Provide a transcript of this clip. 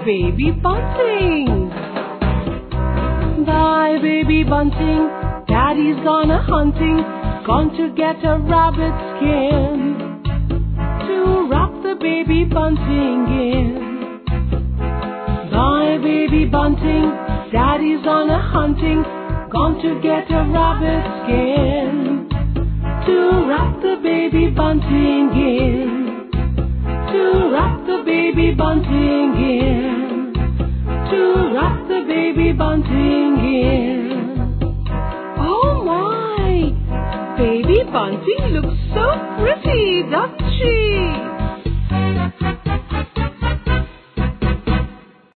Baby Bunting. Bye, Baby Bunting, Daddy's gone a-hunting, gone to get a rabbit skin to wrap the Baby Bunting in. Bye, Baby Bunting, Daddy's gone a-hunting, gone to get a rabbit skin to wrap the Baby Bunting in. To wrap the Baby Bunting in. To wrap the Baby Bunting in. Oh my! Baby Bunting looks so pretty, doesn't